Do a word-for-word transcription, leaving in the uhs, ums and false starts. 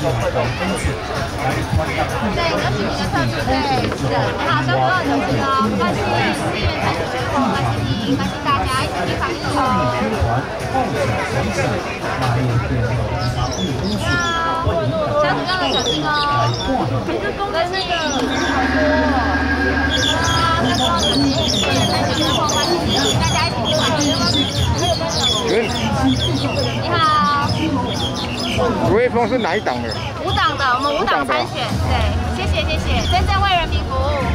对，有请您的特助对，是的。你好，小朋友有请哦，不关心资源采取生活，关心您，关心大家，一起去防疫哦。好，小主要的小心哦。你是公的那个好多啊，那个有资源采取生活，关心您，大家一起去防疫。你好。 楚威峰是哪一党的？ 无党的，我们无党参选，对，谢谢谢谢，真正为人民服务。